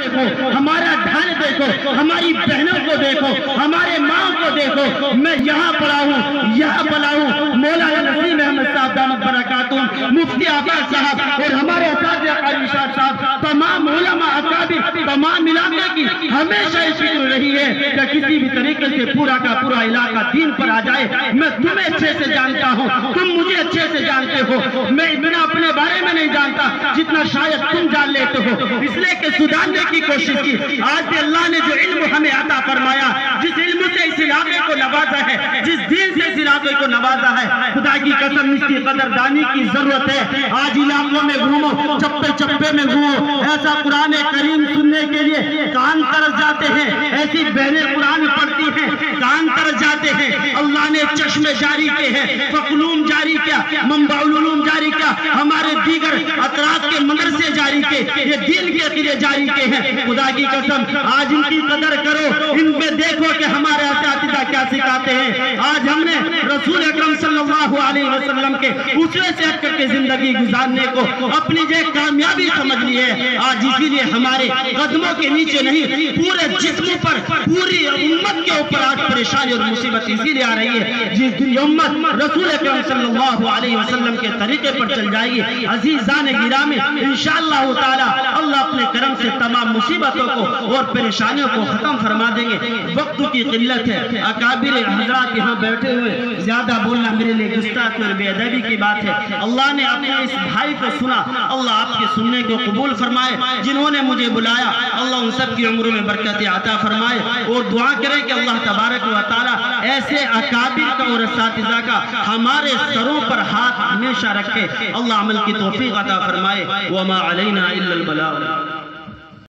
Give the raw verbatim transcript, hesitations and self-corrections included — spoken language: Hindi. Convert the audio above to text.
देखो, हमारा ढाल देखो, हमारी बहनों को देखो, हमारे माँ को देखो। मैं यहाँ पढ़ा हूँ, यहाँ पढ़ा हूँ। मौलाना नसीम अहमद साहब दामत बरकातुहुम, मुफ्ती आफाक साहब और हमारे असातिज़ा क़ारी शाह साहब, तमाम उलमा अकाबिर, तमाम इलाके की हमेशा इस फिक्र रही है कि किसी भी तरीके से पूरा का पूरा इलाका दीन पर आ जाए। मैं तुम्हें अच्छे से जानता हूँ, तुम मुझे अच्छे से जानते हो। मैं इतना अपने बारे में नहीं जानता जितना शायद तुम जान लेते हो, इसलिए कि सुधारने की कोशिश की। आज भी अल्लाह ने जो इल्म हमें अता फरमाया, जिस इल्म से इस इलाके को नवाजा है, जिस दीन से इस इलाके को नवाजा है, खुदा की कसम इसकी कदरदानी की जरूरत है। आज इलाकों में घूमो, चप्पे चप्पे में घूमो, ऐसा कुरान करीम सुनने के लिए कान तरस जाते हैं, ऐसी बहनें कुरान पढ़ती हैं, कान तरस जाते हैं। अल्लाह ने चश्मे जारी किए हैं, फकलूम जारी किया, मंबाउल उलूम जारी किया, हमारे दीगर अतरात के मदरसे जारी किए, ये दीन के अकीदे जारी किए हैं। खुदा की कसम आज इनकी कदर करो, इनमें देखो कि हमारे असातिज़ा क्या सिखाते हैं। आज हमने रसूल अकरम सल्लल्लाहु अलैहि वसल्लम के उसवे से हट करके जिंदगी गुजारने को अपनी जो कामयाबी समझ ली है। आज इसीलिए हमारे कदमों के नीचे नहीं, पूरे जिस्म पर, पूरी उम्मत के ऊपर आज परेशानी और मुसीबत इसीलिए आ रही है। जिस दिन उम्मत रसूल अकरम सल्लल्लाहु अलैहि वसल्लम के तरीके पर चल जाएगी, अजीज़ान गिरामी, इंशाअल्लाह ताला अल्लाह अपने करम से तमाम मुसीबतों को और परेशानियों को खत्म फरमा देंगे। वक्त की किल्लत है, अकाबिर हज़रात यहाँ बैठे हुए, ज्यादा बोलना मेरे लिए गुस्ताखी और बेअदबी की बात है। अल्लाह ने अपने इस भाई को सुना, अल्लाह आपके सुनने को कबूल फरमाए। जिन्होंने मुझे बुलाया, अल्लाह उन सब की उम्र में बरकत अता फरमाए और दुआ करें कि अल्लाह तबारक व तआला ऐसे अकाबिर का और असातिज़ा का हमारे सरों पर हाथ हमेशा रखे। अल्लाह अमल की तौफीक अता फरमाए। वमा अलैना इल्लल बलाग।